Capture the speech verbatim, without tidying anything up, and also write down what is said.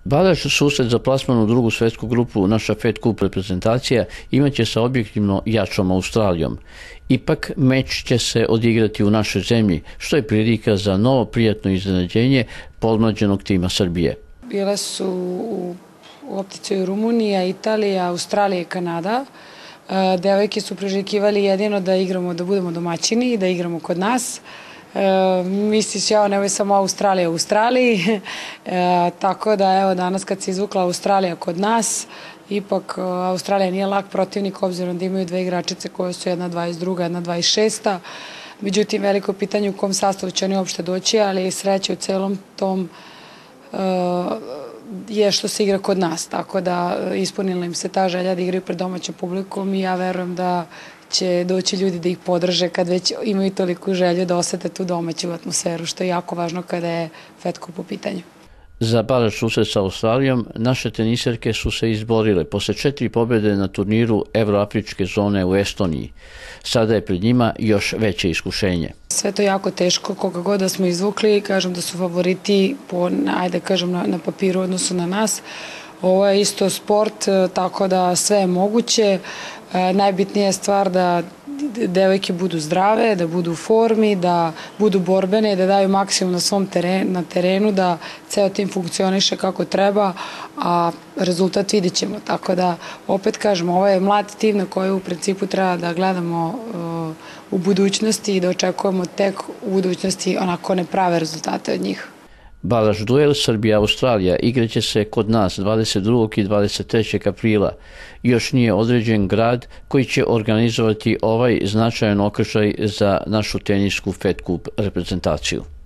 Balaš susret za plasman u drugu svetsku grupu, naša Fed Cup reprezentacija, imaće sa objektivno jačom Australijom. Ipak meč će se odigrati u našoj zemlji, što je prilika za novo prijatno iznenađenje podmlađenog tima Srbije. Bile su u opticaju Rumunija, Italija, Australija i Kanada. Devojke su priželjkivali jedino da igramo, da budemo domaćini i da igramo kod nas. E, misliš, ja, nemoj samo Australija u Australiji, e, tako da evo danas kad se izvukla Australija kod nas, ipak Australija nije lak protivnik obzirom da imaju dve igračice koje su jedna dvadeset druga, jedna dvadeset šesta. Međutim, veliko pitanje u kom sastavu će oni uopšte doći, ali sreće u celom tom e, je što se igra kod nas, tako da ispunila im se ta želja da igraju pred domaćom publikom i ja verujem da će doći ljudi da ih podrže kad već imaju toliku želju da osete tu domaću atmosferu, što je jako važno kada je Fed Cup u pitanju. Za balaš susret sa Australijom, naše teniserke su se izborile posle četiri pobjede na turniru Evroafričke zone u Estoniji. Sada je pred njima još veće iskušenje. Sve to jako teško, koga god da smo izvukli, kažem da su favoriti po, ajde kažem, na, na papiru u odnosu na nas. Ovo je isto sport, tako da sve je moguće. E, najbitnija je stvar da devojke budu zdrave, da budu u formi, da budu borbene, da daju maksimum na svom terenu, na terenu, da ceo tim funkcioniše kako treba, a rezultat vidit ćemo. Tako da, opet kažem, ovo je mlad tim na koji u principu treba da gledamo uh, u budućnosti i da očekujemo tek u budućnosti onako ne prave rezultate od njih. Balaš duel Srbija-Australija igraće se kod nas dvadeset drugog i dvadeset trećeg aprila. Još nije određen grad koji će organizovati ovaj značajan okršaj za našu tenisku Fed Cup reprezentaciju.